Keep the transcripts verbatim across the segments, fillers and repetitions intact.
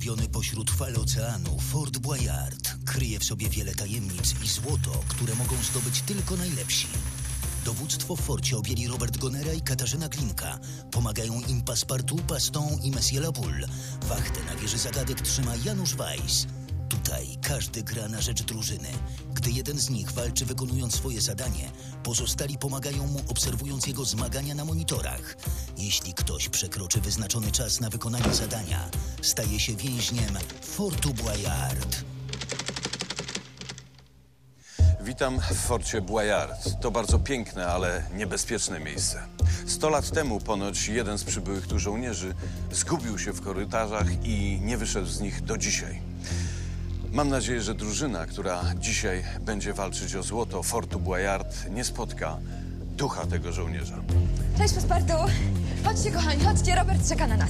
Zgubiony pośród fal oceanu, Fort Boyard kryje w sobie wiele tajemnic i złoto, które mogą zdobyć tylko najlepsi. Dowództwo w forcie objęli Robert Gonera i Katarzyna Glinka. Pomagają im Passepartout, Paston i Monsieur Laboule. Wachtę na wieży zagadek trzyma Janusz Weiss. Tutaj każdy gra na rzecz drużyny. Gdy jeden z nich walczy wykonując swoje zadanie, pozostali pomagają mu obserwując jego zmagania na monitorach. Jeśli ktoś przekroczy wyznaczony czas na wykonanie zadania, staje się więźniem Fortu Boyard. Witam w Forcie Boyard. To bardzo piękne, ale niebezpieczne miejsce. Sto lat temu ponoć jeden z przybyłych tu żołnierzy zgubił się w korytarzach i nie wyszedł z nich do dzisiaj. Mam nadzieję, że drużyna, która dzisiaj będzie walczyć o złoto Fortu Boyard, nie spotka ducha tego żołnierza. Cześć, Passepartout. Chodźcie, kochani, chodźcie, Robert czeka na nas.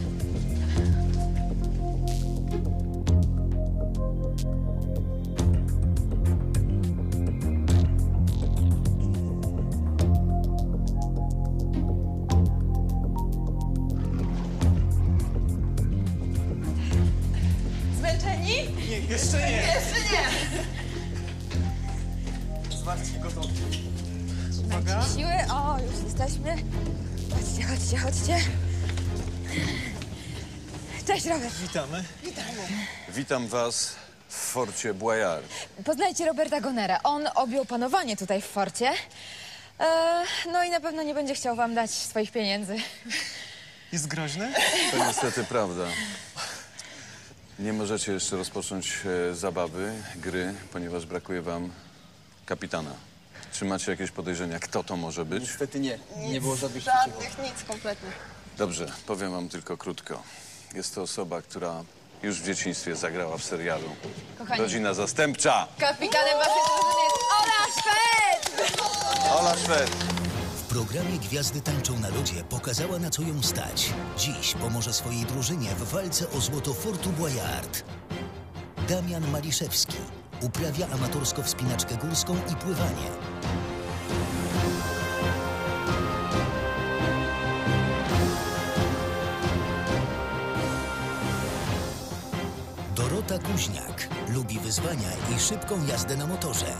Zmęczeni? Nie, jeszcze nie. Jeszcze nie. Zwarcie gotowi. Uwaga. Macie siły? O, już jesteśmy. Chodźcie, chodźcie, chodźcie. Cześć, Robert. Witamy. Witam was w Forcie Boyard. Poznajcie Roberta Gonera. On objął panowanie tutaj w forcie. E, no i na pewno nie będzie chciał wam dać swoich pieniędzy. Jest groźny? To niestety prawda. Nie możecie jeszcze rozpocząć e, zabawy, gry, ponieważ brakuje wam kapitana. Czy macie jakieś podejrzenia, kto to może być? Niestety nie. Nie było żadnych Żadnych, nic kompletnie. Dobrze, powiem wam tylko krótko. Jest to osoba, która już w dzieciństwie zagrała w serialu Kochani. Rodzina Zastępcza. Kapitanem waszej drużyny jest Ola Szwed! Ola Szwed. W programie Gwiazdy tańczą na lodzie pokazała, na co ją stać. Dziś pomoże swojej drużynie w walce o złoto Fortu Boyard. Damian Maliszewski uprawia amatorsko wspinaczkę górską i pływanie. Dorota Kuźniak lubi wyzwania i szybką jazdę na motorze.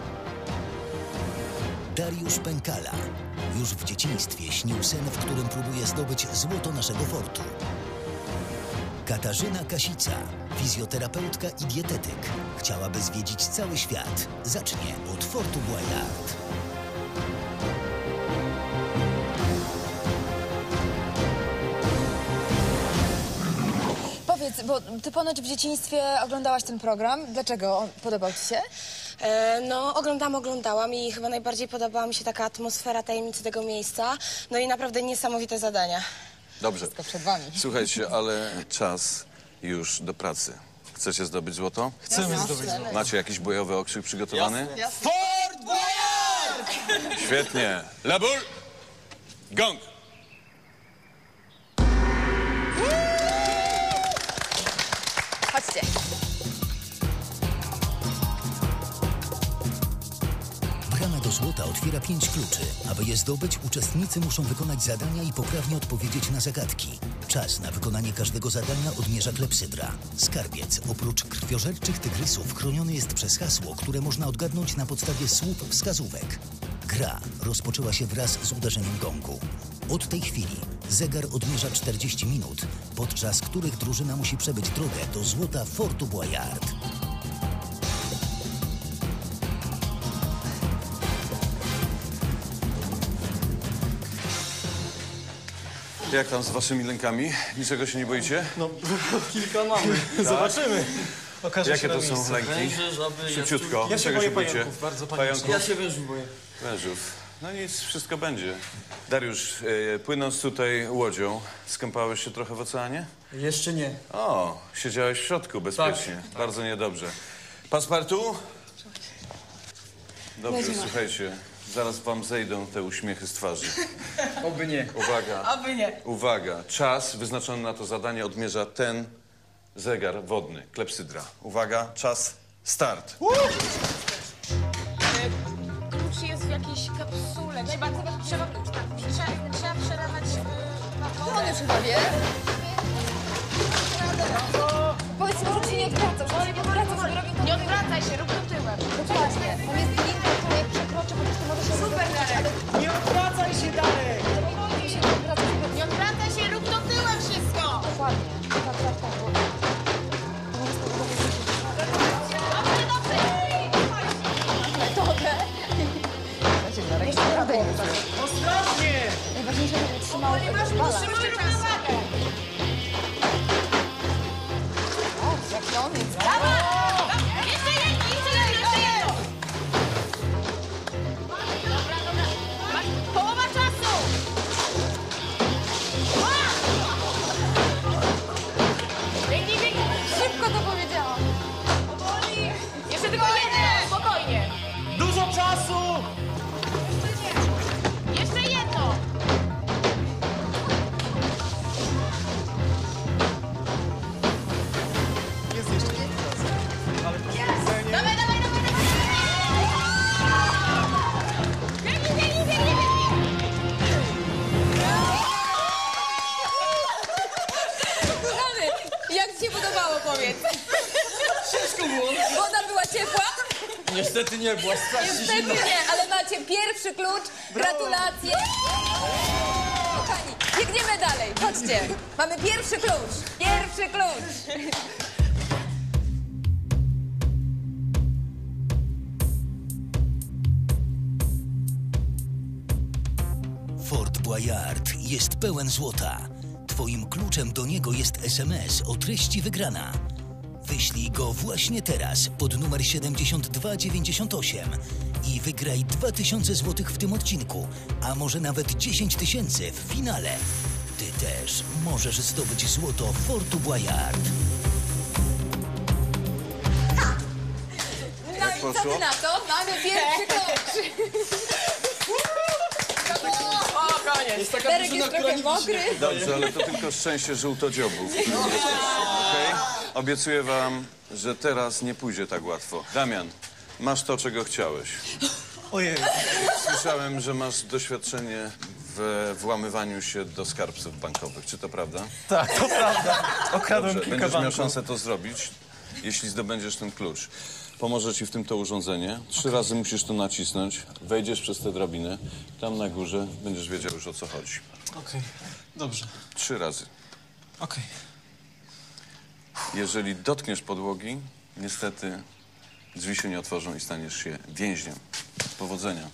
Dariusz Pękala już w dzieciństwie śnił sen, w którym próbuje zdobyć złoto naszego fortu. Katarzyna Kasica, fizjoterapeutka i dietetyk, chciałaby zwiedzić cały świat. Zacznie od Fortu Boyard. Powiedz, bo ty ponoć w dzieciństwie oglądałaś ten program. Dlaczego on podobał ci się? E, no, oglądałam, oglądałam i chyba najbardziej podobała mi się taka atmosfera tajemnicy tego miejsca. No i naprawdę niesamowite zadania. Dobrze. Wszystko przed wami. Słuchajcie, ale czas już do pracy. Chcecie zdobyć złoto? Chcemy zdobyć złoto. Macie jakiś bojowy okrzyk przygotowany? Fort Boyard! Świetnie. Laboule! Gong! Chodźcie. Brama do złota otwiera pięć kluczy. Aby je zdobyć, uczestnicy muszą wykonać zadania i poprawnie odpowiedzieć na zagadki. Czas na wykonanie każdego zadania odmierza klepsydra. Skarbiec, oprócz krwiożerczych tygrysów, chroniony jest przez hasło, które można odgadnąć na podstawie słów wskazówek. Gra rozpoczęła się wraz z uderzeniem gongu. Od tej chwili zegar odmierza czterdzieści minut, podczas których drużyna musi przebyć drogę do złota Fortu Boyard. Jak tam z waszymi lękami? Niczego się nie boicie? No, kilka mamy. Zobaczymy. Okaże Jakie się na to są miejscu. lęki? Węże, żaby, Szybciutko. Ja się Czego boję się boicie? pająków, bardzo Pająków? panicznie. Ja się wężów boję. Wężów. No nic, wszystko będzie. Dariusz, e, płynąc tutaj łodzią, skąpałeś się trochę w oceanie? Jeszcze nie. O, siedziałeś w środku bezpiecznie. Tak, tak. Bardzo niedobrze. Passepartout? Dobrze, Będzie ma. słuchajcie. Zaraz wam zejdą te uśmiechy z twarzy. Oby nie. Uwaga. Aby nie. Uwaga. Czas wyznaczony na to zadanie odmierza ten zegar wodny, klepsydra. Uwaga, czas, start. Klucz jest w jakiejś kapsule. Trzeba, trzeba, trzeba, trzeba przerabiać na wodę. On już chyba wie. Radę. Powiedz mu, żeby się nie odwracał, żeby się nie odwracał, żeby robił to... Nie odwracaj się, rób to tyłem. Dokładnie. Tam jest linka, która jak przekroczy, po prostu możesz się Super, Darek. Nie odwracaj się, Darek! ale się nie odwracał, żeby... Nie odwracaj się, rób to tyłem wszystko. Dokładnie. Tak, tak, tak. Dobrze, dobrze. Metodę. Jeszcze naprawdę nie wiem. Ostrożnie! Najważniejsze, żeby trzymał balans. Trzymaj równowagę. O, jaki on jest. Jeszcze jedno, jeszcze jedno, jeszcze jedno. Dobra, dobra. Masz połowa czasu. Biegnij, biegnij. Szybko to powiedziałam. Jeszcze tylko jedno, spokojnie. Dużo czasu! Jeszcze jedno. Jest jeszcze jeden czas. Ale poświęcenie... Dawaj, dawaj, dawaj, dawaj. Biegnij, biegnij, biegnij, biegnij. Kochany, jak ci się podobało, powiedz? Ciężko było. Woda była ciepła? Niestety nie była, strasznie Niestety zimno. nie, ale macie pierwszy klucz. Gratulacje. Kochani, biegniemy dalej. Chodźcie. Mamy pierwszy klucz. Pierwszy klucz. Fort Boyard jest pełen złota. Twoim kluczem do niego jest es em es o treści wygrana. Wyślij go właśnie teraz pod numer siedemdziesiąt dwa dziewięćdziesiąt osiem i wygraj dwa tysiące złotych w tym odcinku, a może nawet dziesięć tysięcy w finale. Ty też możesz zdobyć złoto Fortu Boyard. No i co poszło? ty na to? Mamy pierwszy klucz. O, koniec. Jest taka Derek drużyna, jest która trochę nigdy się mokry. nie Dobrze, ale to tylko szczęście żółtodziobów. Okej? Obiecuję wam, że teraz nie pójdzie tak łatwo. Damian, masz to, czego chciałeś. Ojej. Słyszałem, że masz doświadczenie w włamywaniu się do skarbców bankowych. Czy to prawda? Tak, to prawda. Okradłem Dobrze, kilka będziesz miał banków. szansę to zrobić, jeśli zdobędziesz ten klucz. Pomoże ci w tym to urządzenie. Trzy razy musisz to nacisnąć. Wejdziesz przez tę drabinę. Tam na górze będziesz wiedział już, o co chodzi. Okej, dobrze. Trzy razy. Okej. Jeżeli dotkniesz podłogi, niestety drzwi się nie otworzą i staniesz się więźniem. Powodzenia.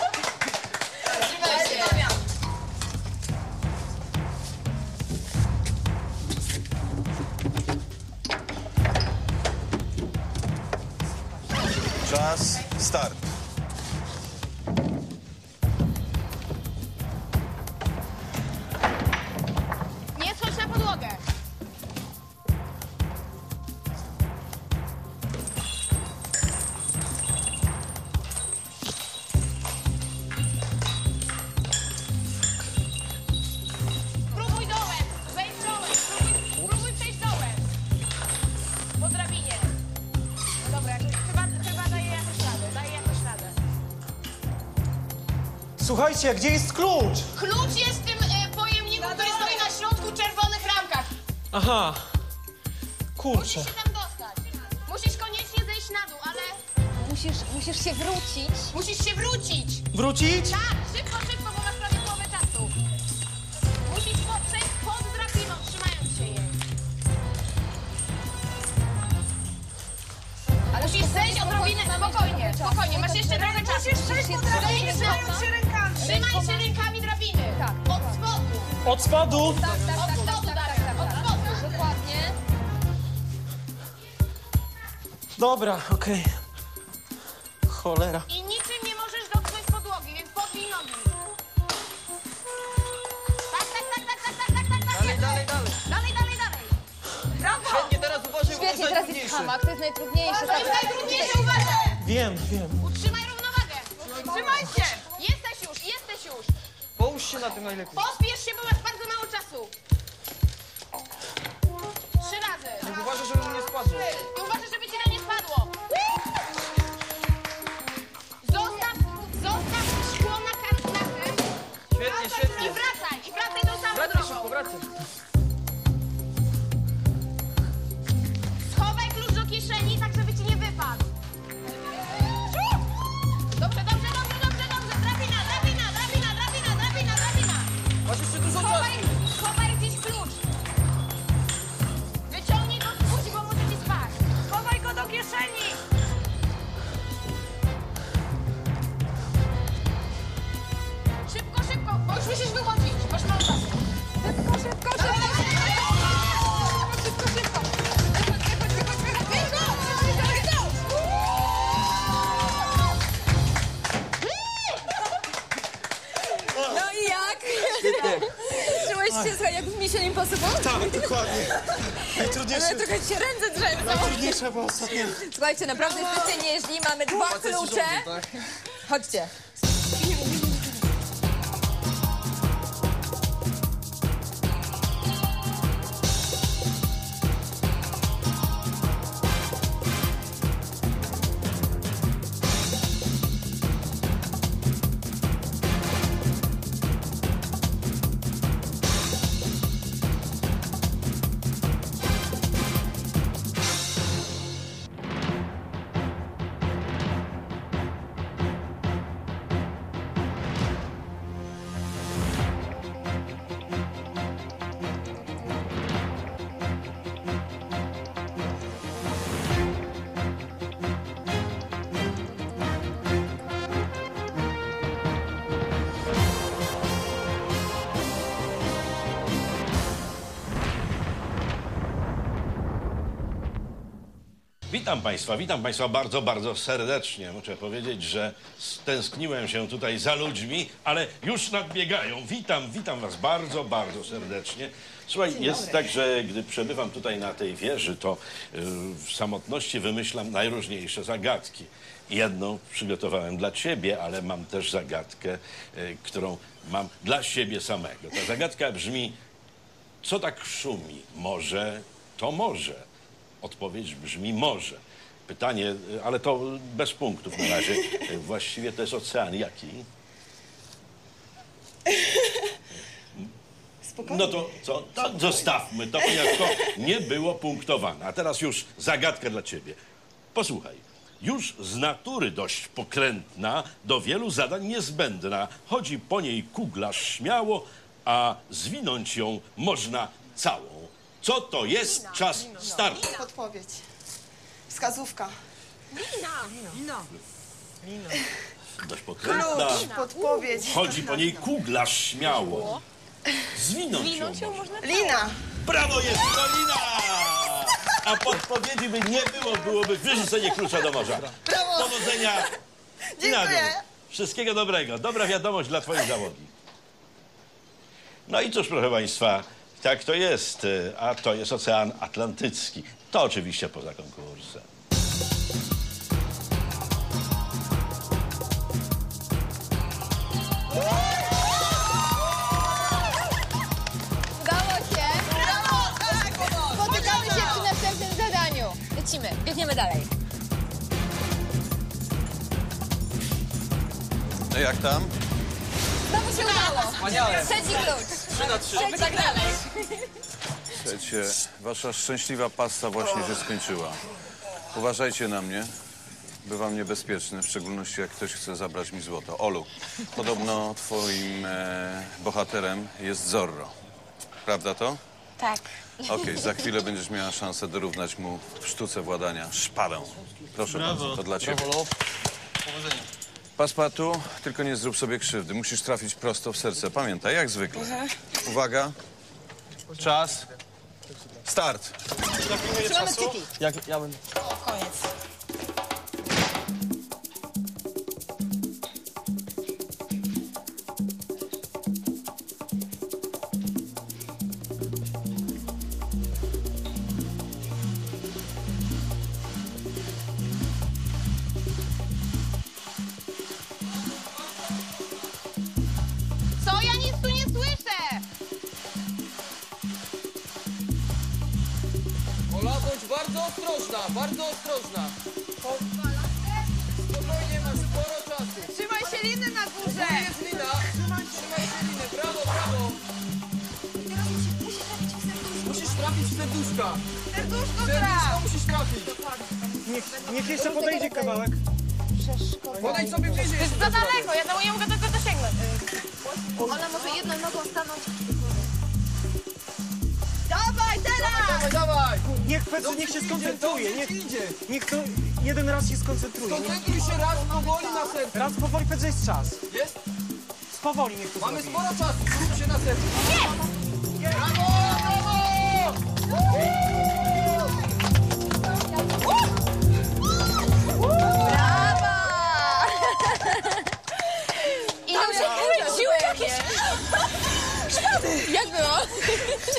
Czas, start. Nie schodź na podłogę. Spróbuj dołem, wejdź dołem, spróbuj, spróbuj przejść dołem. Po drabinie. No dobra, jakoś, chyba, chyba daje jakoś radę, daje jakoś radę. Słuchajcie, gdzie jest klucz? Klucz jest w tym e, pojemniku, który stoi na środku w czerwonych ramkach. Aha. Musisz Kurczę. się tam dostać. Musisz koniecznie zejść na dół, ale Musisz, musisz się wrócić. musisz się wrócić. Wrócić? Tak, szybko, szybko, bo masz prawie połowę czasu. Musisz po- przejść pod drabiną, trzymając się jej. Ale Musisz zejść odrobinę, spokojnie, spokojnie, masz jeszcze trochę czasu. Musisz przejść po drabinie, Trzymaj się rękami. Trzymaj się rękami drabiny. Tak. Od spodu. Od spadu? Tak, tak, Od tak, spodu, tak, Darek, tak, od tak, spodu. tak. Dokładnie. Dobra, okej. Cholera. I niczym nie możesz dotknąć podłogi, więc podbij nogi. Tak, tak, tak, tak, tak, tak, tak, tak, tak. Dalej, dalej, dalej. Dalej, dalej, dalej. Brawo! Świetnie, teraz uważaj, bo to Świetnie, jest teraz jest najtrudniejsze. hamak, to jest najtrudniejsze. To jest najtrudniejsze, uważaj! Wiem, wiem. Utrzymaj równowagę. Trzymaj się. Jesteś już, jesteś już. Połóż się na tym najlepiej. Pospiesz się, bo masz bardzo mało czasu. Trzy razy. Uważaj, żeby mu nie spadło. I uważaj, żeby ci to nie spadło. Zostaw, zostaw szkło na kartach. Świetnie, świetnie. I wracaj, i wracaj tą samą Wracaj drogą. szybko, wracaj. Faktycznie, słuchaj, jak w Mission Impossible? Tak, dokładnie. Najtrudniejsze, Ale trochę się ręce trzęsą. najtrudniejsze było ostatnio. Słuchajcie, naprawdę jesteście nieźli, mamy dwa klucze. Chodźcie. Witam Państwa, witam Państwa bardzo, bardzo serdecznie. Muszę powiedzieć, że stęskniłem się tutaj za ludźmi, ale już nadbiegają. Witam, witam Was bardzo, bardzo serdecznie. Słuchaj, jest tak, że gdy przebywam tutaj na tej wieży, to yy, w samotności wymyślam najróżniejsze zagadki. Jedną przygotowałem dla Ciebie, ale mam też zagadkę, yy, którą mam dla siebie samego. Ta zagadka brzmi, co tak szumi? Może to może. Odpowiedź brzmi może. Pytanie, ale to bez punktów na razie. Właściwie to jest ocean jaki? Spokojnie. No to co? To zostawmy to, ponieważ to nie było punktowane. A teraz już zagadka dla ciebie. Posłuchaj. Już z natury dość pokrętna, do wielu zadań niezbędna. Chodzi po niej kuglarz śmiało, a zwinąć ją można całą. Co to jest? Czas startu. Podpowiedź. Wskazówka. Dość pokrętna. Klucz, podpowiedź. Chodzi po niej kuglarz śmiało. Zwinąć ją można. Lina. Brawo, jest to lina! A podpowiedzi by nie było, byłoby wyrzucenie klucza do morza. Brawo. Powodzenia i na dół. Wszystkiego dobrego. Dobra wiadomość dla twojej załogi. No i cóż, proszę Państwa, tak to jest, a to jest Ocean Atlantycki. To oczywiście poza konkursem. Udało się. Brawo, tak. Spotykamy się przy następnym zadaniu. Lecimy, biegniemy dalej. No jak tam? Znowu się udało. Wspaniale. Trzeci klucz. Trzy na trzy. Trzeci tak dalej. Słuchajcie, wasza szczęśliwa pasta właśnie się skończyła. Uważajcie na mnie. Bywam niebezpieczny, w szczególności jak ktoś chce zabrać mi złoto. Olu, podobno twoim e, bohaterem jest Zorro. Prawda to? Tak. Okej, za chwilę będziesz miała szansę dorównać mu w sztuce władania szpadą. Proszę bardzo, to dla ciebie. Brawo, powodzenia. Paspatu, tylko nie zrób sobie krzywdy. Musisz trafić prosto w serce. Pamiętaj, jak zwykle. Uwaga. Czas. Start. Trzymamy kciuki. Jak ja będę. Koniec. Co? Ja nic tu nie słyszę! Ola, bądź bardzo ostrożna, bardzo ostrożna. Spokojnie, masz sporo czasu. Trzymaj się liny na Tu górze! jest lina. Trzymaj się liny. Brawo, brawo. Musisz trafić w serduszka. Serduszko Serduszko traf! musisz trafić. Niech, niech jeszcze podejdzie kawałek. Podejdź sobie bliżej. To jest za daleko, ja no, nie mogę tego dosięgnąć. Ona może jedną nogą stanąć. Dawaj, teraz! Dawaj, dawaj. Niech Petr, niech się skoncentruje. Niech, Idzie. niech to jeden raz się skoncentruje. Niech, Skoncentruj się raz powoli na sercu. raz powoli, Petr, jest czas. Jest? Powoli niech to Mamy zrobi. sporo czasu. Skup się na sercu. Brawo, brawo! I tam się kręcił jakieś... Jak było?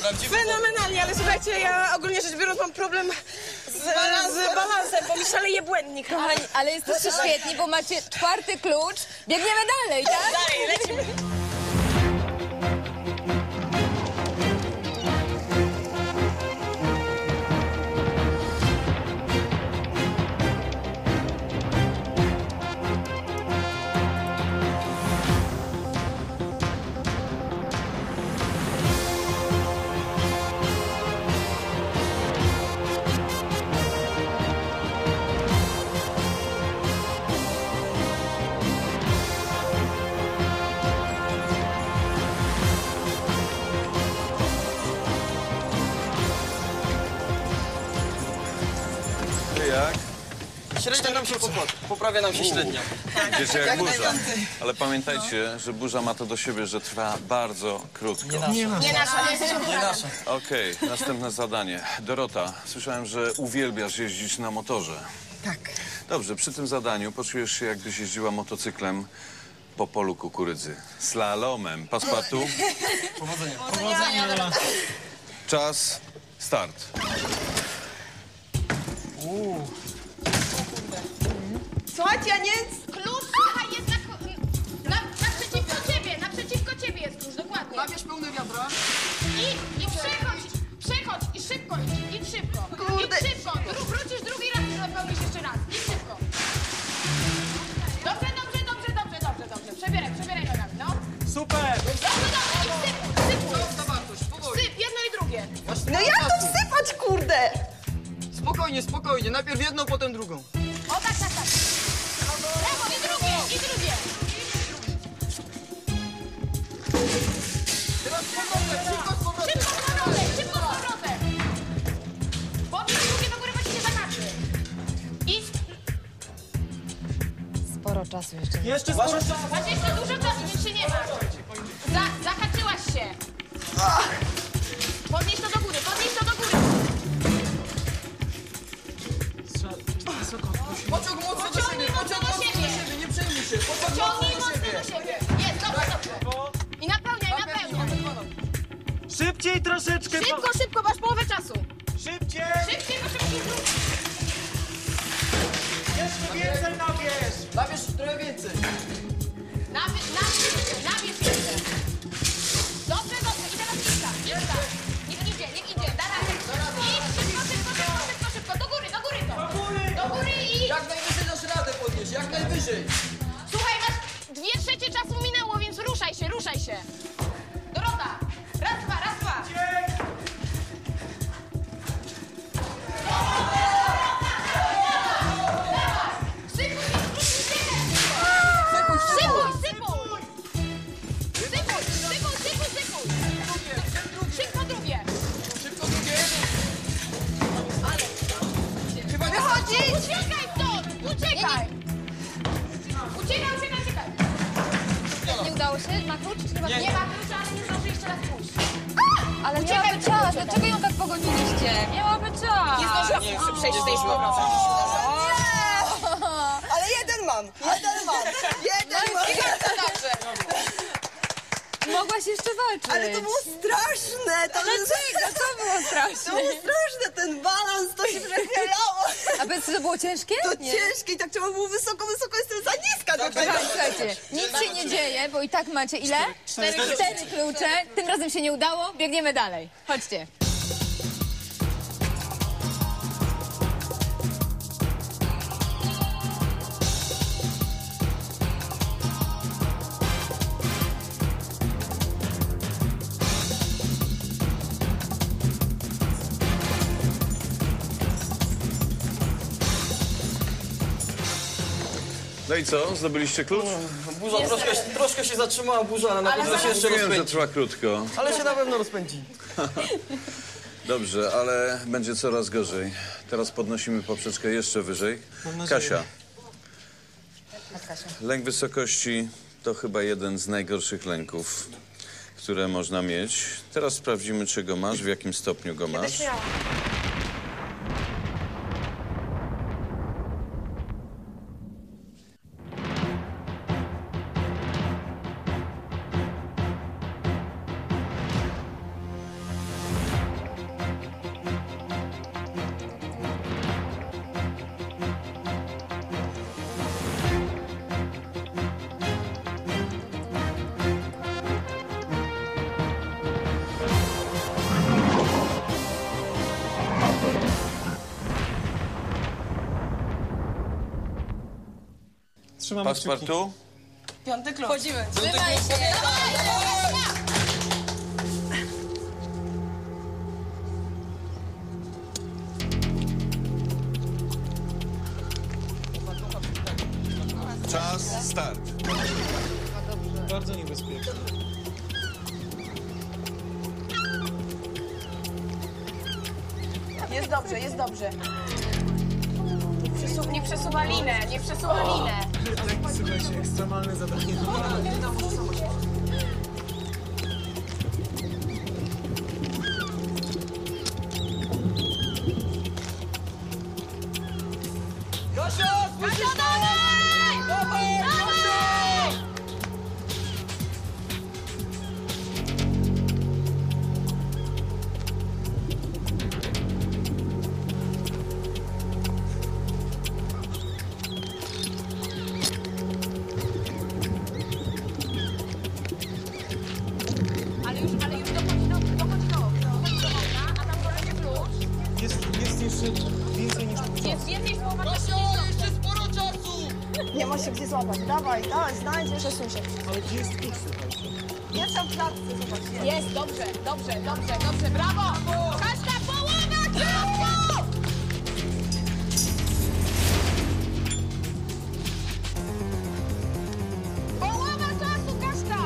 Fenomenalnie, ale słuchajcie, ja ogólnie rzecz biorąc mam problem z, z balansem, bo mi szaleje błędnik. Kochani, ale jesteście świetni, bo macie czwarty klucz. Biegniemy dalej, tak? Dalej, lecimy. Jak? Średnia nam się poprawia, poprawia nam się średnia. Wiecie, jak burza. Ale pamiętajcie, że burza ma to do siebie, że trwa bardzo krótko. Nie nasza. Nie nasza, nie Nie nasza. Okej, następne zadanie. Dorota, słyszałem, że uwielbiasz jeździć na motorze. Tak. Dobrze, przy tym zadaniu poczujesz się, jakbyś jeździła motocyklem po polu kukurydzy. Slalomem. Paspartu? Powodzenia. Powodzenia, Lola. Czas, start. Słuchajcie, ja nie... Klucz, słuchaj, jest na, na, naprzeciwko ciebie, naprzeciwko ciebie jest klucz, dokładnie. Zabierz pełne wiadra. I, i przechodź, przechodź, i szybko idź, idź szybko. Kurde. Idź szybko, Dru, wrócisz drugi raz i napełnisz jeszcze raz. Idź szybko. Dobrze, dobrze, dobrze, dobrze, dobrze, dobrze. Przebieraj, przebieraj nogami, no. Super! Dobrze, dobrze, i syp, sypuj. Zawartość, powoli. Syp, jedno i drugie. No jak to wsypać, kurde? Spokojnie, spokojnie. Najpierw jedną, potem drugą. O tak, tak, tak. Lewo i drugie, i drugie. Teraz z powrotem, szybko z powrotem. Szybko z powrotem, szybko z powrotem. Podnieś drugie do góry, bo ci się zahaczy. I Sporo czasu jeszcze. Jeszcze sporo czasu. masz jeszcze dużo czasu, więc się nie ma. Za, zahaczyłaś się. Podnieś to do góry, podnieś to do góry. Pociąg mocno do siebie, Pociągnij mocno pociąg do mocno do siebie. siebie, nie przejmuj się. Pociąg Pociągnij mocno do mocno siebie. do siebie. Jest, dobrze, dobrze. I napełniaj, napełniaj. Szybciej troszeczkę. Szybko, szybko, masz połowę czasu. Szybciej. Szybciej, bo szybciej zrób. Jeszcze więcej nabierz. Zabierz trochę więcej. Nabierz, nabierz, nabierz jeszcze. Dobrze, dobrze. I teraz kilka. Kilka. Niech idzie, niech idzie. Da radę. Idź szybko, szybko, szybko, szybko, szybko. Do góry, do góry to. Do góry. Do góry i... Jak najwyżej dasz radę podnieść, jak najwyżej. Słuchaj, masz dwie trzecie czasu minęło, więc ruszaj się, ruszaj się. Dorota. Raz, dwa, raz, dwa. Sypuj, sypuj, sypuj, sypuj. Sypuj, sypuj, sypuj, sypuj. Szybko drugie. Szybko drugie. Chyba nie chodzi. Uciekaj stąd, uciekaj. Uciekaj, uciekaj, uciekaj. Nie udało się? Ma klucz czy nie ma? Nie ma klucza, ale nie zdąży jeszcze raz pójść. Ale Uciekaj, miałaby czas. uciekaj. Dlaczego ją tak pogoniliście? Miałaby czas. Nie zdążyłam przejść z tej szkoły. Ale jeden mam, jeden mam, jeden mam. Dobrze. Mogłaś jeszcze walczyć. Ale to było straszne. To Dlaczego? Co było To straszne? było straszne, ten balans, to się przechylało. A bez to było ciężkie? To ciężkie i tak trzeba było wysoko, wysoko, jestem za niska do tego. Słuchajcie, słuchajcie, nic się nie dzieje, bo i tak macie ile? Cztery, Cztery klucze. Tym razem się nie udało, biegniemy dalej. Chodźcie. No i co? Zdobyliście klucz? Burza troszkę, troszkę się zatrzymała, burza, ale na pewno się jeszcze Wiem, że rozpędzi. trwa krótko. Ale się na pewno rozpędzi. Dobrze, ale będzie coraz gorzej. Teraz podnosimy poprzeczkę jeszcze wyżej. Kasia. Lęk wysokości to chyba jeden z najgorszych lęków, które można mieć. Teraz sprawdzimy, czy go masz, w jakim stopniu go masz. Trzymamy Passepartout? Piąty klucz. Wchodzimy. Trzymaj się. Czas, start. Bardzo niebezpieczne. Jest dobrze, jest dobrze. Nie, przesu nie przesuwa linę, nie przesuwa linę. Ale słuchajcie, ekstremalne zadanie. Kasia, słyszysz to? Dawaj, Kasia! Ale już, ale już dochodzi do, dochodzi do, dochodzi do okna, a tam będzie klucz. Jest, jest jeszcze więcej niż Jest więcej słowa, Kasia, jeszcze sporo czasu! Nie ma się gdzie złapać. Dawaj, dawaj, znajdziesz. Przesuń się. Ale gdzie jest klucz, słuchajcie? Jest tam w klatce, zobacz. Jest. Jest, dobrze, dobrze, dobrze, dobrze, brawo! Kaśka, połowa czasu! Połowa czasu, Kaśka!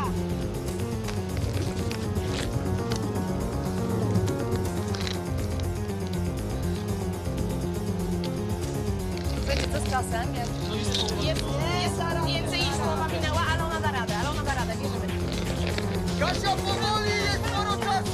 Będzie to z czasem? Jak... Jest, jest więcej niż połowa minęła, ale ona da radę, ale ona da radę, wierzymy. Kasia, powoli, jest sporo czasu!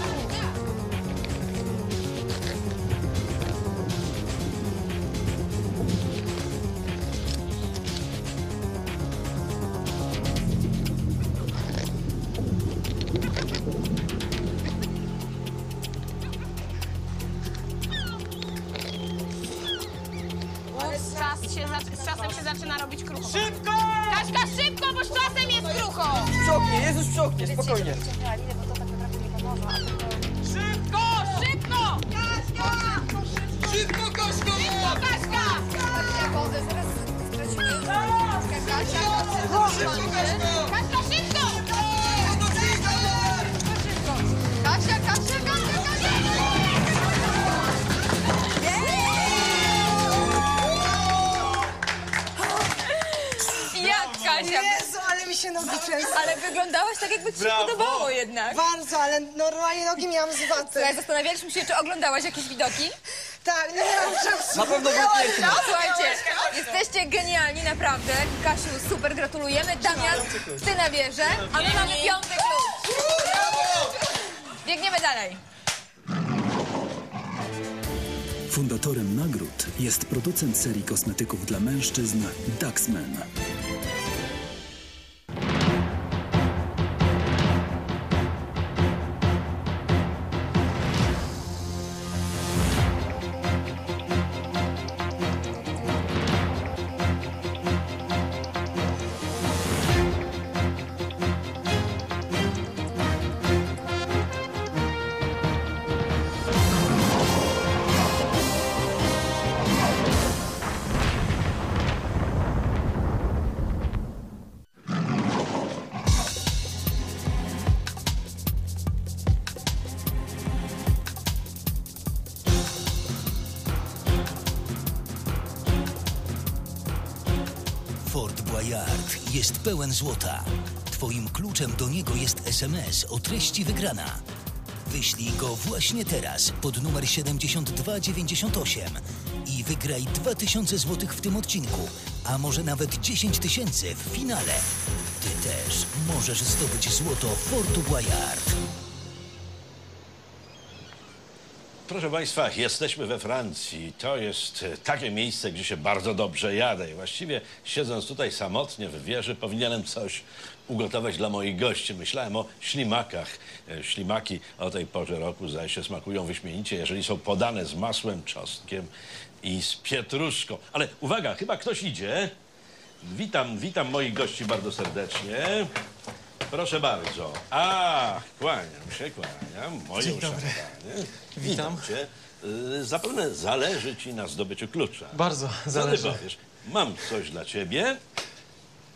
Czas się, zac- z czasem się zaczyna robić krucho. Szybko! Kaśka, szybko, bo z czasem jest krucho! Sprząknie, Jezus sprząknie, spokojnie. Ciągnęła linę, bo to tak naprawdę nie pomoże, a tylko... Szybko! Szybko! Szybko, Kaśka! Szybko, Kaśka! Wodę zaraz stracimy. Kasia, Szybko, Kaśka! Kaśka, szybko! Kasia, Kasia, Kasia, Kasia! Jak, Kasia? Jezu, ale mi się nogi trzęsą. Ale wyglądałaś tak, jakby ci się podobało jednak. Bardzo, ale normalnie nogi miałam z waty. Słuchaj, zastanawialiśmy się, czy oglądałaś jakieś widoki. Tak, nie miałam czasu. Na pewno było piękne. Słuchajcie, jesteście genialni, naprawdę. Kasiu, super, gratulujemy. Damian, ty na wieżę, a my mamy piąty klucz. Biegniemy dalej. Fundatorem nagród jest producent serii kosmetyków dla mężczyzn Duxman. Fort Boyard jest pełen złota. Twoim kluczem do niego jest es em es o treści wygrana. Wyślij go właśnie teraz pod numer siedemdziesiąt dwa dziewięćdziesiąt osiem i wygraj dwa tysiące złotych w tym odcinku, a może nawet dziesięć tysięcy w finale. Ty też możesz zdobyć złoto Fortu Boyard. Proszę Państwa, jesteśmy we Francji. To jest e, takie miejsce, gdzie się bardzo dobrze jadę. I właściwie siedząc tutaj samotnie w wieży, powinienem coś ugotować dla moich gości. Myślałem o ślimakach. E, Ślimaki o tej porze roku zdaje się smakują wyśmienicie, jeżeli są podane z masłem, czosnkiem i z pietruszką. Ale uwaga, chyba ktoś idzie. Witam, witam moich gości bardzo serdecznie. Proszę bardzo. A, kłaniam się, kłaniam. Moje Dzień dobry. uszanowanie. Witam. Witam cię. Y, Zapewne zależy ci na zdobyciu klucza. Bardzo Co ty zależy. powiesz? Mam coś dla ciebie.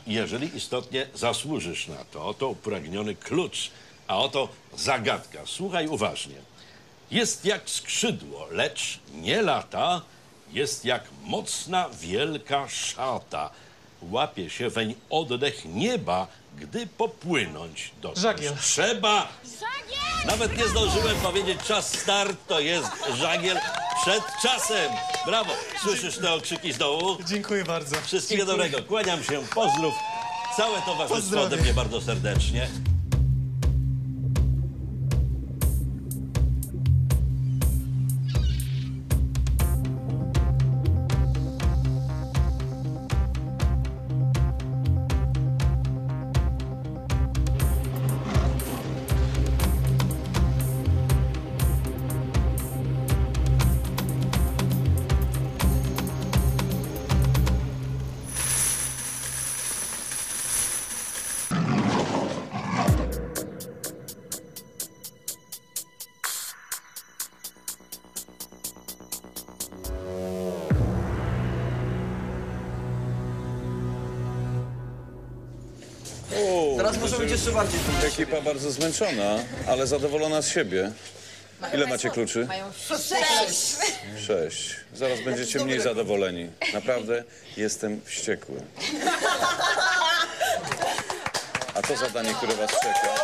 jeżeli istotnie zasłużysz na to. Oto upragniony klucz, a oto zagadka. Słuchaj uważnie. Jest jak skrzydło, lecz nie lata. Jest jak mocna, wielka szata. Łapie się weń oddech nieba, gdy popłynąć do Żagiel. trzeba. Nawet nie zdążyłem powiedzieć czas start, to jest żagiel przed czasem. Brawo. Słyszysz te okrzyki z dołu? Dziękuję bardzo. Wszystkiego Dziękuję. dobrego. Kłaniam się, pozdrów. Całe towarzystwo Pozdrowie. ode mnie bardzo serdecznie. Teraz może być jeszcze bardziej. Ekipa bardzo zmęczona, ale zadowolona z siebie. Ile macie kluczy? Mają sześć. Sześć. Zaraz będziecie mniej zadowoleni. Naprawdę jestem wściekły. A to zadanie, które was czeka.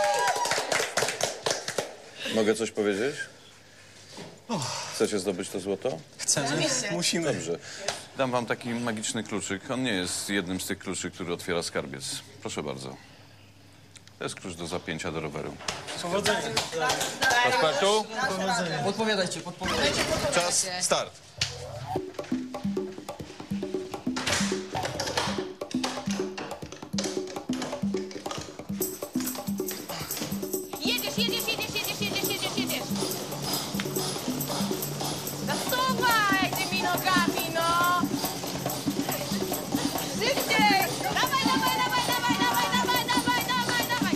Mogę coś powiedzieć? Chcecie zdobyć to złoto? Chcemy, musimy. Dobrze. Dam wam taki magiczny kluczyk. On nie jest jednym z tych kluczy, który otwiera skarbiec. Proszę bardzo. To jest klucz do zapięcia do roweru. Powodzenia. Paspartu? Podpowiadajcie, podpowiadajcie. Czas, start. Jedziesz, jedziesz, jedziesz, jedziesz, jedziesz, jedziesz, jedziesz. Zasuwaj tymi nogami, no. Szybciej. Dawaj, dawaj, dawaj, dawaj, dawaj, dawaj, dawaj, dawaj, dawaj.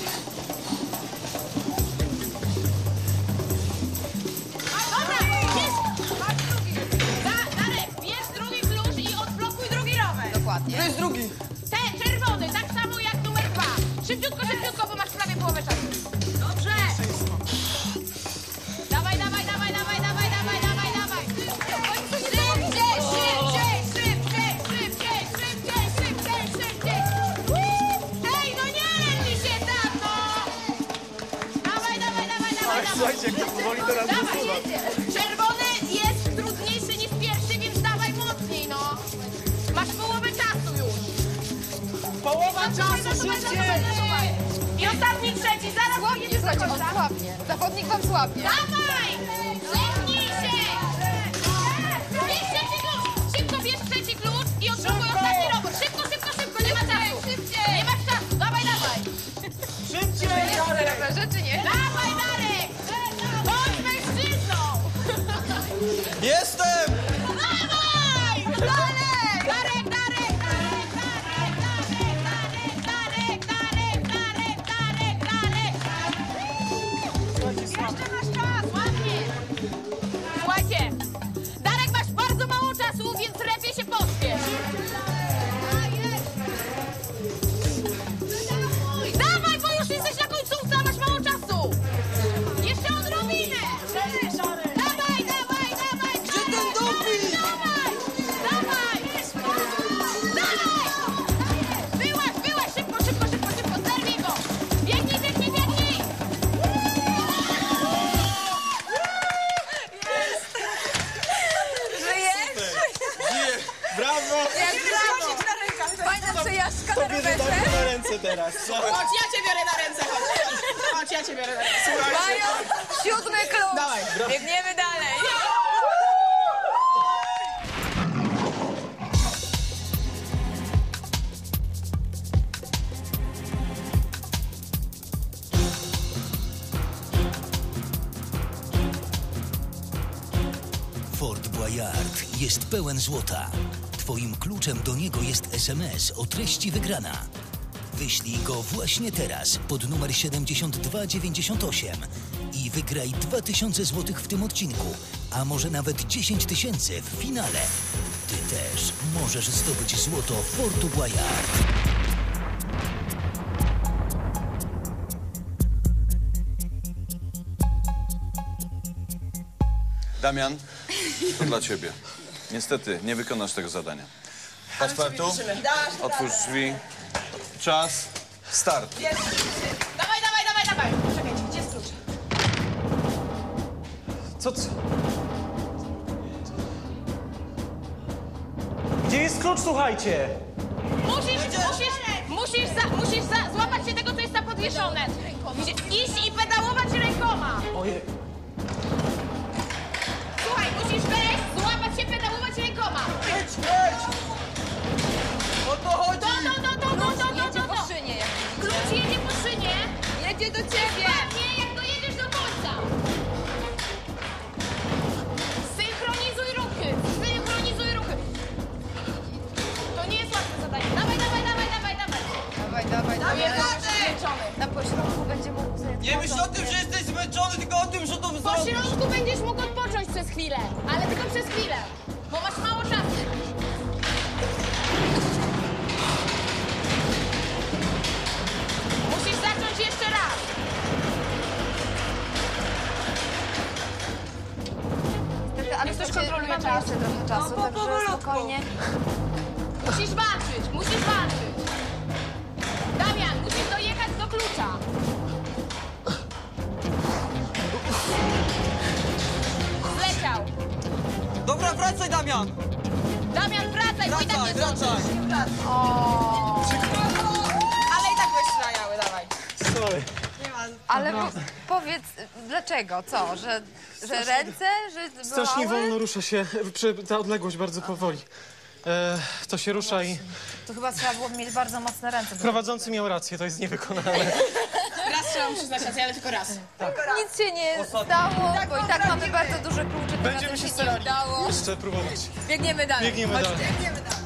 Dobra, bierz. Da, Darek, bierz drugi klucz i odblokuj drugi rower. Dokładnie. To jest drugi. Ten czerwony, tak samo jak numer dwa. Szybciutko, szybciutko, bo masz prawie połowę czasu. Dobrze. Dawaj, dawaj, dawaj, dawaj, dawaj, dawaj, dawaj, dawaj. Szybciej, szybciej, szybciej, szybciej, szybciej, szybciej, szybciej. Ej, no nie lęknij się tam, no. Dawaj, dawaj, dawaj, dawaj, dawaj. Słuchajcie, jak to powoli teraz Dawaj, wysuwa. czerwony jest trudniejszy niż pierwszy, więc dawaj mocniej, no. Masz połowę czasu już. Połowa czasu, Dawaj, szybciej! dawaj, dawaj. I ostatni trzeci, zaraz Słabnie, wyjdziesz słuchajcie, do on końca. słabnie. Zawodnik wam słabnie. Dawaj! Zepnij się! Bierz trzeci klucz! Szybko bierz trzeci klucz i odblokuj ostatni robot. Szybko, szybko, szybko, nie ma czasu. Nie masz czasu, dawaj, dawaj. Szybciej, Darek! Rowerze czy nie? Dawaj, Darek! Bądź mężczyzną! Jestem! Dawaj! Darek! Darek, Darek, Darek, Darek, Darek, Darek, Darek, Darek, Darek, Darek, Darek. Jeszcze masz czas, ładnie. Słuchajcie, Darek, masz bardzo mało czasu, więc lepiej się pospiesz. Dawaj, bo już jesteś na końcówce, a masz mało czasu. Jeszcze odrobinę. Dawaj, dawaj, dawaj. Gdzie ten doping? Dawaj, dawaj. Dawaj. Byłaś, byłaś, szybko, szybko, szybko, szybko, zerwij go. Biegnij, biegnij, biegnij. Żyjesz? Żyję! Brawo! Jak brawo. Fajna przejażdżka na To bierze rowerze. Darek na ręce teraz. Chodź, ja cię biorę na ręce, chodź. Chodź, ja cię biorę na ręce. Mają siódmy klucz. Dawaj. Biegniemy dalej. Ford Boyard jest pełen złota. Twoim kluczem do niego jest es em es o treści wygrana. Wyślij go właśnie teraz pod numer siedemdziesiąt dwa dziewięćdziesiąt osiem i wygraj dwa tysiące złotych w tym odcinku, a może nawet dziesięć tysięcy w finale. Ty też możesz zdobyć złoto Fordu Boyard. Damian, to dla ciebie. Niestety, nie wykonasz tego zadania. Paspartu, otwórz drzwi. Czas, start. Dawaj, dawaj, dawaj, dawaj. Czekajcie, gdzie jest klucz? Co, co? Gdzie jest klucz, słuchajcie? Musisz, musisz, musisz, za, musisz za, złapać się tego, co jest tam podwieszone. Gdzie, iść i pedałować rękoma. Ojej. Słuchaj, musisz wejść, złapać się, pedałować rękoma. Jedź, jedź! O to chodzi! To, to, to, to, to, to, to, Jedzie to, po to. szynie, jak widzicie. Klucz jedzie po szynie. Jedzie do ciebie. Pewnie, jak dojedziesz do końca. Synchronizuj ruchy, synchronizuj ruchy. To nie jest łatwe zadanie. Dawaj, dawaj, dawaj, dawaj, dawaj. Dawaj, dawaj, dawaj. Zmęczony. Na pośrodku będzie mógł sobie Nie myśl o tym, że jesteś zmęczony, tylko o tym, że to Po zrobisz. środku będziesz mógł odpocząć przez chwilę, ale tylko przez chwilę, bo masz mało czasu. Musisz zacząć jeszcze raz. Niestety, ale Niech ktoś słuchajcie, kontroluje mamy czas. jeszcze trochę czasu, No, po- także powolutku. spokojnie. Musisz walczyć, musisz walczyć. Damian, musisz dojechać do klucza. Zleciał. Dobra, wracaj, Damian! Damian, wracaj, bo i tak Wracaj, nie zdążysz. wracaj! Ale i tak byś najały, dawaj. Sorry. Ale po, powiedz, dlaczego? Co? Że, że ręce? Że Strasznie bolały? wolno rusza się. Prze- Ta odległość bardzo powoli. E, to się rusza i To chyba trzeba było mieć bardzo mocne ręce. prowadzący miał rację, to jest niewykonalne. Raz trzeba mu przyznać rację, ale tylko raz. Nic się nie stało, bo i tak mamy bardzo duże klucze. tym Będziemy razem się nie starali. udało. Jeszcze próbować. Biegniemy dalej. Biegniemy Chodźcie. dalej. Biegniemy dalej.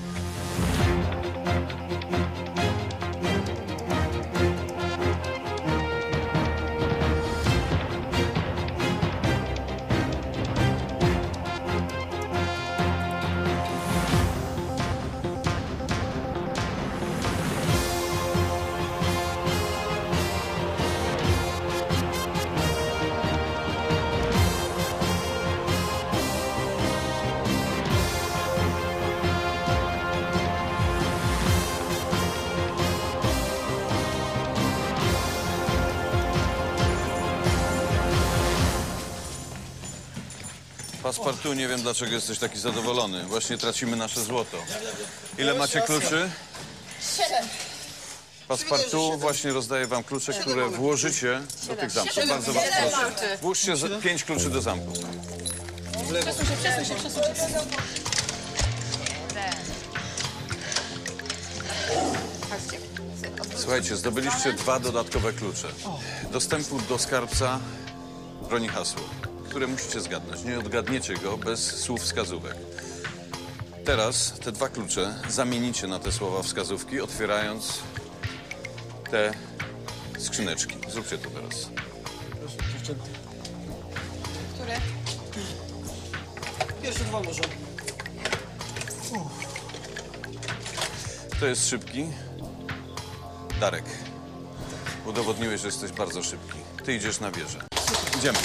Paspartu, nie wiem dlaczego jesteś taki zadowolony. Właśnie tracimy nasze złoto. Ile macie kluczy? Siedem. Paspartu właśnie rozdaję wam klucze, które włożycie do tych zamków. Bardzo was proszę. Włóżcie z- pięć kluczy do zamku. Przesuń się, przesuń się, przesuń się. Chodźcie. Słuchajcie, zdobyliście dwa dodatkowe klucze. Dostępu do skarbca broni hasło, które musicie zgadnąć. Nie odgadniecie go bez słów wskazówek. Teraz te dwa klucze zamienicie na te słowa wskazówki, otwierając te skrzyneczki. Zróbcie to teraz. Które? Pierwsze dwa może. To jest szybki. Darek, udowodniłeś, że jesteś bardzo szybki. Ty idziesz na wieżę. Idziemy.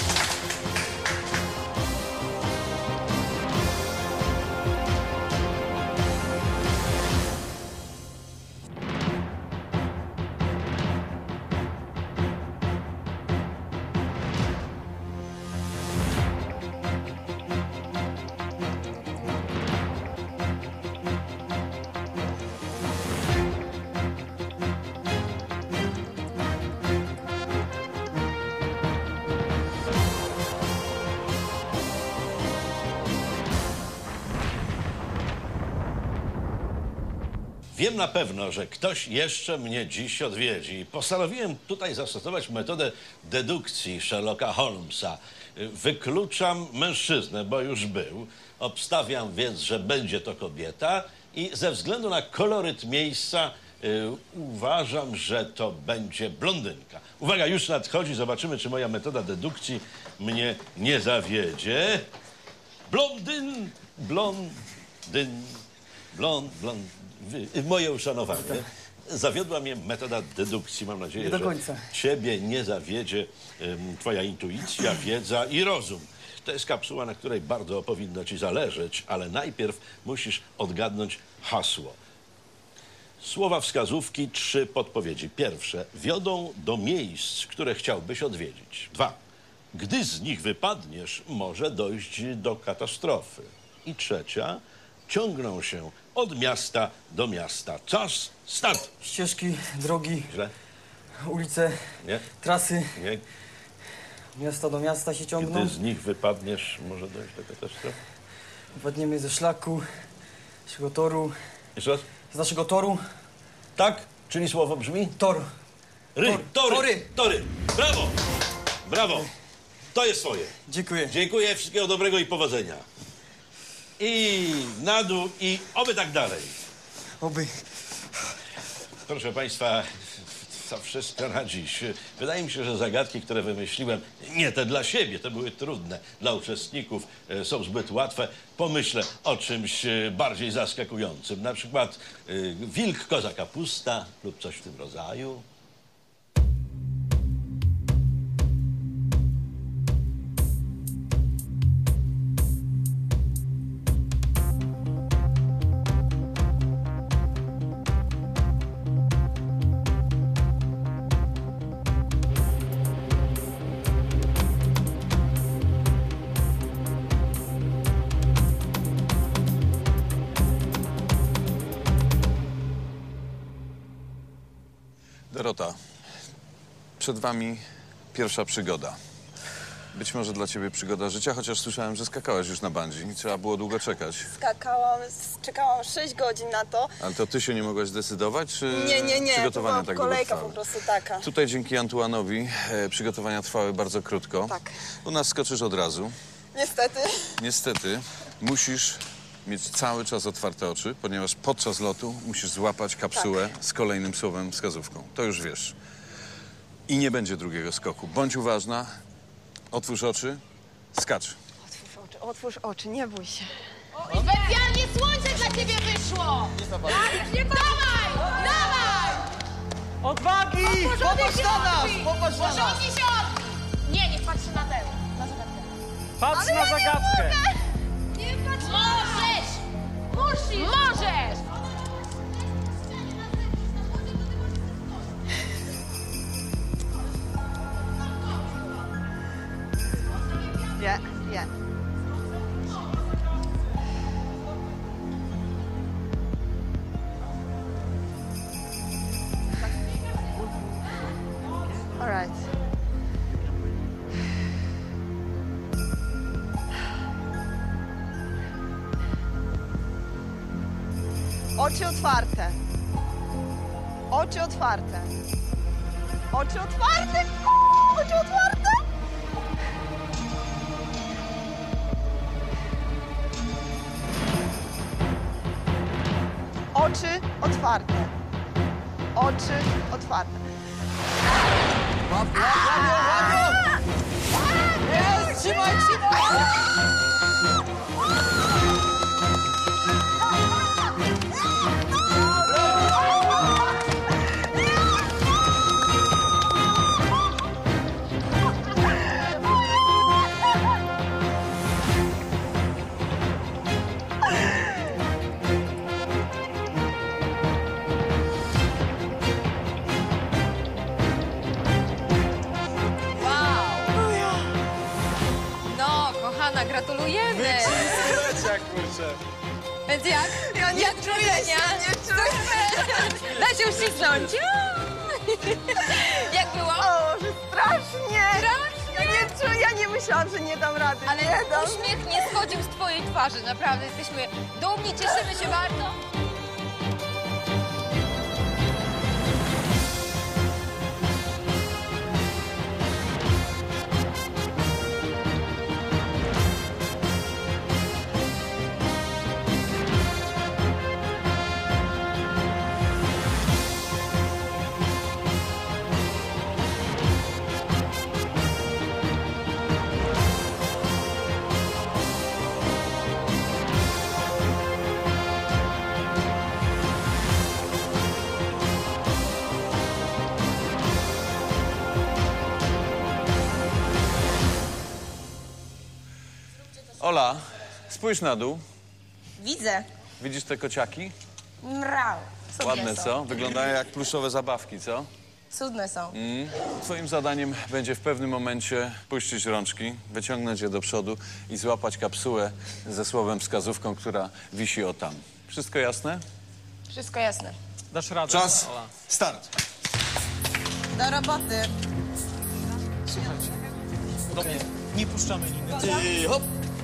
Wiem na pewno, że ktoś jeszcze mnie dziś odwiedzi. Postanowiłem tutaj zastosować metodę dedukcji Sherlocka Holmesa. Wykluczam mężczyznę, bo już był. Obstawiam więc, że będzie to kobieta i ze względu na koloryt miejsca y, uważam, że to będzie blondynka. Uwaga, już nadchodzi. Zobaczymy, czy moja metoda dedukcji mnie nie zawiedzie. Blondyn, blondyn, blond, blond. Wy- Moje uszanowanie. Zawiodła mnie metoda dedukcji. Mam nadzieję, do że końca. ciebie nie zawiedzie em, twoja intuicja, wiedza i rozum. To jest kapsuła, na której bardzo powinno ci zależeć, ale najpierw musisz odgadnąć hasło. Słowa wskazówki, trzy podpowiedzi. Pierwsze, wiodą do miejsc, które chciałbyś odwiedzić. Dwa, gdy z nich wypadniesz, może dojść do katastrofy. I trzecia, ciągną się od miasta do miasta. Czas, start! Ścieżki, drogi, Źle? ulice, Nie? trasy, Nie? miasta do miasta się ciągną. Gdy z nich wypadniesz, może dojść do katastrofy. Wypadniemy ze szlaku, z naszego toru. Jeszcze raz? Z naszego toru. Tak? Czyli słowo brzmi? Tor. Ry, Tor. tory, Tory. tory. Brawo! Brawo! To jest twoje. Dziękuję. Dziękuję, wszystkiego dobrego i powodzenia. I na dół, i oby tak dalej. Oby. Proszę państwa, to wszystko na dziś. Wydaje mi się, że zagadki, które wymyśliłem, nie te dla siebie, to były trudne. Dla uczestników e, są zbyt łatwe. Pomyślę o czymś e, bardziej zaskakującym. Na przykład e, wilk, koza, kapusta lub coś w tym rodzaju. Dorota, przed wami pierwsza przygoda. Być może dla ciebie przygoda życia, chociaż słyszałem, że skakałaś już na bungee i trzeba było długo czekać. Skakałam, czekałam sześć godzin na to. Ale to ty się nie mogłaś zdecydować, czy Nie, nie, nie, to przygotowania była tak długo kolejka trwały? po prostu taka. Tutaj dzięki Antuanowi e, przygotowania trwały bardzo krótko. Tak. U nas skoczysz od razu. Niestety. Niestety musisz mieć cały czas otwarte oczy, ponieważ podczas lotu musisz złapać kapsułę Tak. z kolejnym słowem wskazówką. To już wiesz. I nie będzie drugiego skoku. Bądź uważna, otwórz oczy, skacz. Otwórz oczy, otwórz oczy, nie bój się. Specjalnie słońce dla ciebie wyszło! Tak, nie dawaj! Dawaj! Odwagi! Popatrz na nas! Popatrz na nas! Porządnie się odbij! Nie, nie patrzy na tę, na zagadkę. Patrz na zagadkę! Nie patrz na Możesz! Musisz! Możesz! Nie, nie. All right. Oczy otwarte. Oczy otwarte. Oczy otwarte. Oczy otwarte. Oczy otwarte. Oczy otwarte. Łap, łap, łap, łap! Jest! Trzymaj, trzymaj! No, kochana, gratulujemy. Jak kurczę. Więc jak? Ja nie jak czuję wrażenia? się, nie czuję Super. Da się uścisnąć. Jak było? O, że strasznie! Strasznie? Ja nie czuję, ja nie myślałam, że nie dam rady. Ale nie dam. uśmiech nie schodził z twojej twarzy. Naprawdę jesteśmy dumni, cieszymy się bardzo. Ola, spójrz na dół. Widzę. Widzisz te kociaki? Mrał. Ładne, co? Wyglądają jak pluszowe zabawki, co? Cudne są. Mm. Twoim zadaniem będzie w pewnym momencie puścić rączki, wyciągnąć je do przodu i złapać kapsułę ze słowem wskazówką, która wisi o tam. Wszystko jasne? Wszystko jasne. Dasz radę. Czas, Ola. start. Do roboty. Do mnie. Nie puszczamy liny. I hop.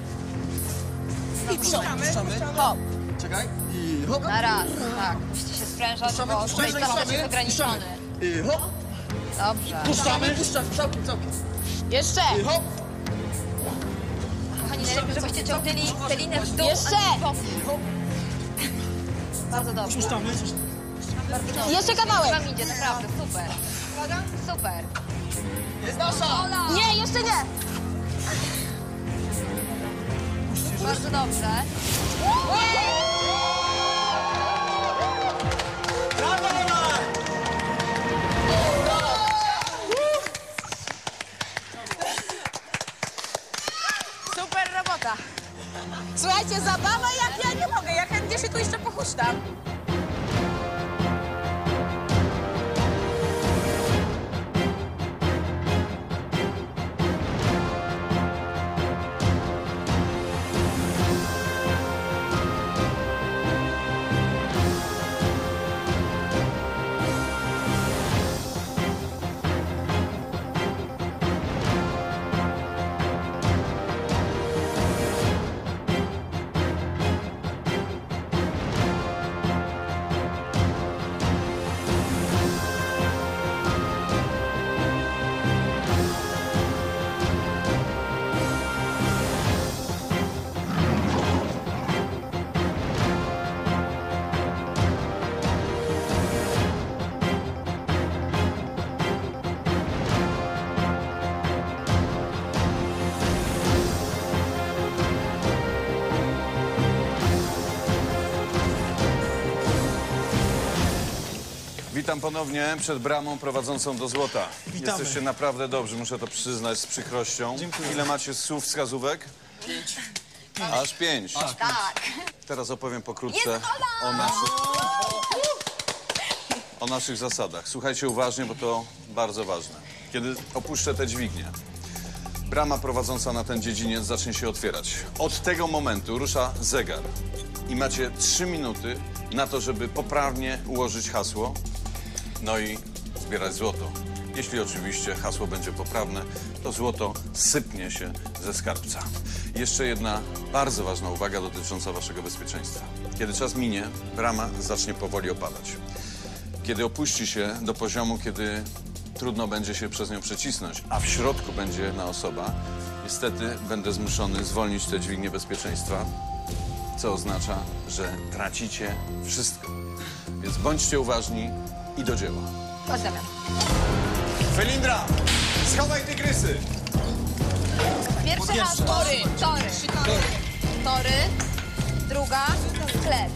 I puszczamy. Hop. Czekaj. I hop. Na raz, tak. Musicie się sprężać, Puszczamy, bo puszczamy, tutaj kalendarz jest puszczamy, ograniczony. I hop. Dobrze. Puszczamy. Puszczamy. Całkiem, całkiem. Jeszcze! I hop. Kochani, najlepiej, żebyście ciągnęli tę linę w dół, Jeszcze! a nie w bok. Bardzo dobrze. Puszczamy. Bardzo dobrze. Jeszcze kawałek. Wam idzie, naprawdę, super. Super. Jest nasza. Ola! Nie, jeszcze nie! Bardzo dobrze. Brawo, Ola. Super robota. Słuchajcie, zabawa jak ja nie mogę. Ja chętnie się tu jeszcze pochuśtam. Witam ponownie przed bramą prowadzącą do złota. Witamy. Jesteście naprawdę dobrzy, muszę to przyznać z przykrością. Dziękuję. Ile macie słów wskazówek? Pięć. Aż pięć. Tak. Teraz opowiem pokrótce o naszych, o naszych zasadach. Słuchajcie uważnie, bo to bardzo ważne. Kiedy opuszczę te dźwignie, brama prowadząca na ten dziedziniec zacznie się otwierać. Od tego momentu rusza zegar i macie trzy minuty na to, żeby poprawnie ułożyć hasło, no i zbierać złoto. Jeśli oczywiście hasło będzie poprawne, to złoto sypnie się ze skarbca. Jeszcze jedna bardzo ważna uwaga dotycząca waszego bezpieczeństwa. Kiedy czas minie, brama zacznie powoli opadać. Kiedy opuści się do poziomu, kiedy trudno będzie się przez nią przecisnąć, a w środku będzie jedna osoba, niestety będę zmuszony zwolnić te dźwignie bezpieczeństwa, co oznacza, że tracicie wszystko. Więc bądźcie uważni i do dzieła. Pozdrawiam. Felindra, schowaj tygrysy! Pierwsze hasło. Tory. Tory. Tory. Druga. Sklep.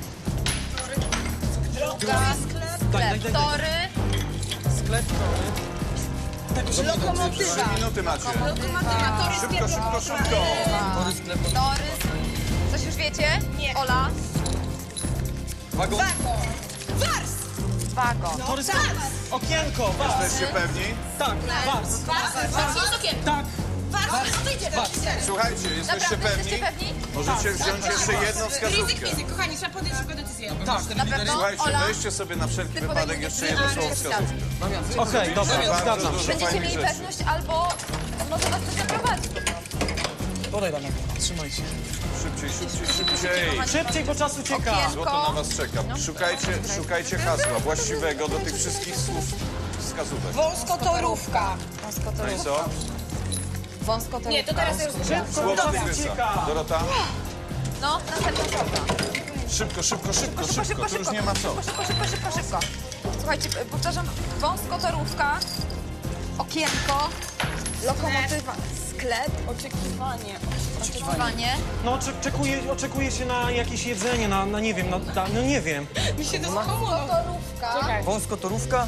Druga. Sklep. Tory. Sklep, Lokomotywa. Trzy minuty macie. Lokomotywa. Tory Szybko, szybko, szybko! Tory sklepu. Tory. Coś już wiecie? Nie. Ola. Wagon. Wars. Wagon. Tory sklep. Okienko, was. Jesteście pewni? Tak, was. Wars jest okienko. Tak. Wars, to idzie. Słuchajcie, jesteście Naprawdę, pewni? jesteście pewni? Możecie wziąć jeszcze jedną Ryzyk wskazówkę. fizyk, kochani, trzeba podjąć szybko decyzję. Tak. Na pewno? Słuchajcie, Ola. weźcie sobie na wszelki Ty wypadek podejdziesz jeszcze decyzję, jedną a słową reszta. wskazówkę. Okej, dobra, Bardzo zgadzam dużo się. Będziecie fajnych mieli rzeczy. pewność albo może was coś zaprowadzi. Podaj Damian. Trzymajcie. Szybciej, szybciej, szybciej. Szybciej, bo czas ucieka. Okienko. Złoto na was czeka. Szukajcie, szukajcie hasła właściwego do tych wszystkich słów wskazówek. Wąskotorówka. No i co? Wąsko to Nie, to teraz już Słowo tygrysa. Dorota? No, następna słowa. Szybko, szybko, szybko, szybko. Tu już nie ma co. Szybko, szybko, szybko, szybko, szybko. Słuchajcie, powtarzam, wąskotorówka, okienko, lokomotywa, sklep, Oczekiwanie. oczekiwanie. No, ocze- czekuje, oczekuje się na jakieś jedzenie, na, na nie wiem, na, na, no nie wiem. Mi się to zakomuło. Wąskotorówka, Wąskotorówka.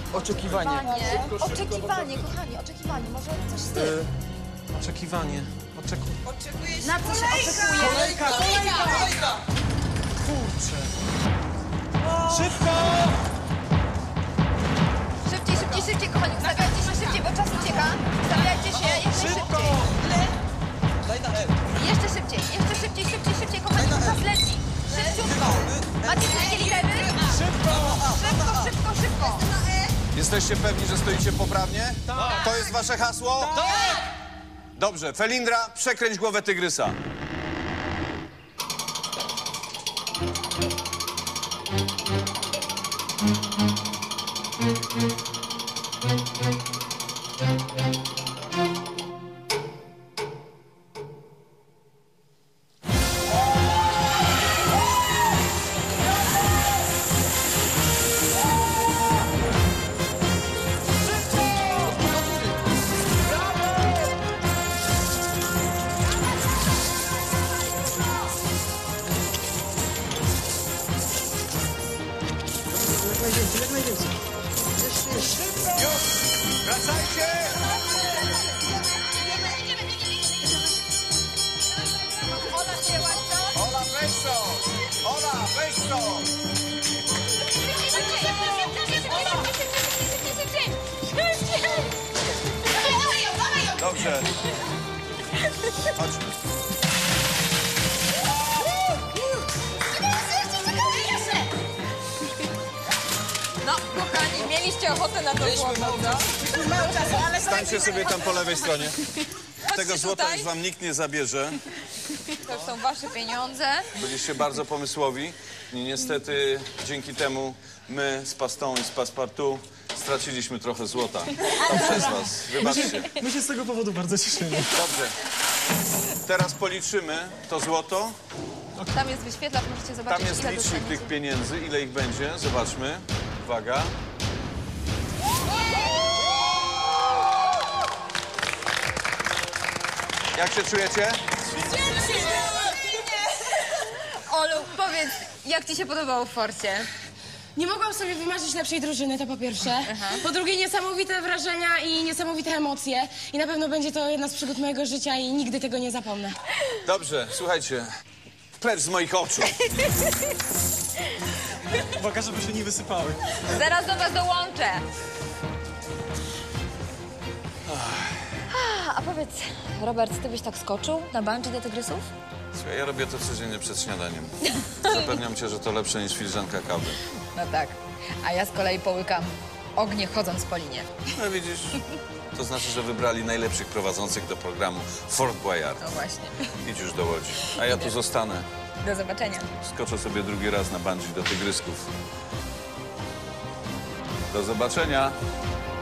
Oczekiwanie. oczekiwanie, oczekiwanie, kochani, oczekiwanie, może coś z tym. Oczekiwanie. Oczekuję. Oczekuje się Na co się kolejka. oczekuje? Kolejka, kolejka! Kolejka. Kurczę. Szybko! Szybciej, szybciej, szybciej, kochani, ustawiajcie się szybciej, bo czas ucieka. Ustawiajcie się jak Szybko! najszybciej. Daj na L. Jeszcze szybciej, jeszcze szybciej, szybciej, szybciej, kochani, bo czas leci. Szybciutko. Macie wszystkie litery? Szybko! Szybko, szybko, szybko. Jesteście pewni, że stoicie poprawnie? Tak. To jest wasze hasło? Tak. Dobrze, Felindra, przekręć głowę tygrysa. Jak najwięcej, jak najwięcej. Wracajcie! Ola, przyjęłaś to? Ola, weź to! Ola, weź to! Dobrze. Chodźmy. No, kochani, mieliście ochotę na to złoto, co? Mało czasu, ale Stańcie sobie tam po lewej stronie. Tego Chodźcie złota tutaj. już wam nikt nie zabierze. To już są wasze pieniądze. Byliście bardzo pomysłowi. I niestety dzięki temu my z Pastą i z Passepartout straciliśmy trochę złota. To przez was. Wybaczcie. My się z tego powodu bardzo cieszymy. Dobrze. Teraz policzymy to złoto. Tam jest wyświetlacz, możecie zobaczyć, Tam jest ile licznik dostaniecie. tych pieniędzy. Ile ich będzie? Zobaczmy. Uwaga. Jak się czujecie? Olu, powiedz, jak ci się podobało w forcie? Nie mogłam sobie wymarzyć lepszej drużyny, to po pierwsze. Po drugie, niesamowite wrażenia i niesamowite emocje. I na pewno będzie to jedna z przygód mojego życia i nigdy tego nie zapomnę. Dobrze, słuchajcie. Precz z moich oczu. Uwaga, żeby się nie wysypały. Zaraz do was dołączę. A powiedz, Robert, ty byś tak skoczył na bungee do tygrysów? Słuchaj, ja robię to codziennie przed śniadaniem. Zapewniam cię, że to lepsze niż filiżanka kawy. No tak. A ja z kolei połykam ognie chodząc po linie. No widzisz, to znaczy, że wybrali najlepszych prowadzących do programu Fort Boyard. No właśnie. Idź już do Łodzi. A ja tu zostanę. Do zobaczenia. Skoczę sobie drugi raz na bungee do tygrysków. Do zobaczenia.